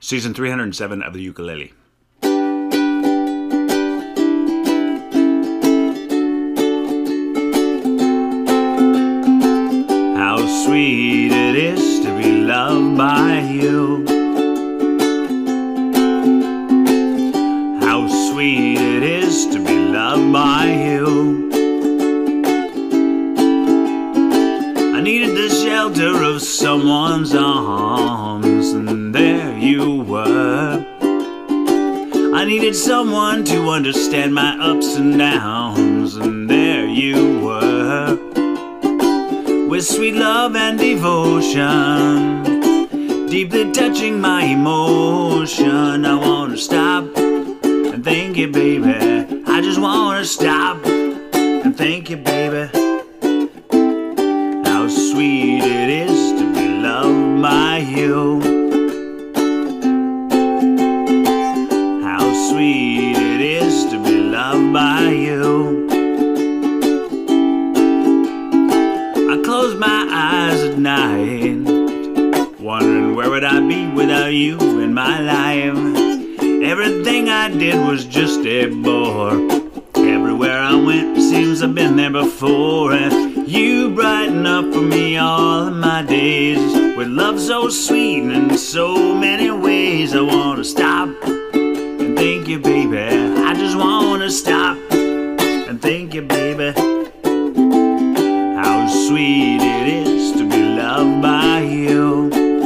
Season 307 of the ukulele. How sweet it is to be loved by you. How sweet it is to be loved by you. I needed the shelter of someone's arms, and there you were. I needed someone to understand my ups and downs, and there you were. With sweet love and devotion, deeply touching my emotion. I wanna stop and thank you, baby. I just wanna stop and thank you, baby. How sweet it is to be loved by you. How sweet it is to be loved by you. I close my eyes at night, wondering where would I be without you in my life. Everything I did was just a bore. Everywhere I went, seems I've been there before. You brighten up for me all of my days, with love so sweet and in so many ways. I wanna stop and thank you, baby. I just wanna stop and thank you, baby. How sweet it is to be loved by you.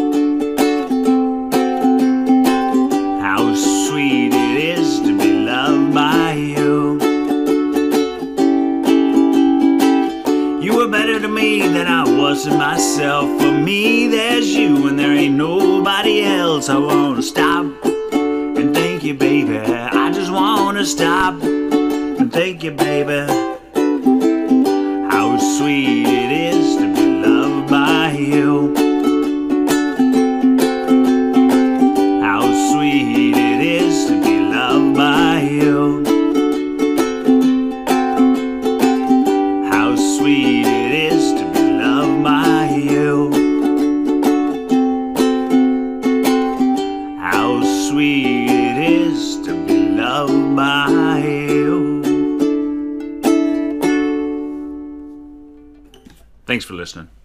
How sweet it is to be loved by you. You were better to me than I was to myself. For me, there's you and there ain't nobody else. I wanna stop and thank you, baby. I just wanna stop and thank you, baby. How sweet it is to be loved by you. How sweet it is to be loved by you. How sweet it is to be loved by you. How sweet it is to be loved by you. Thanks for listening.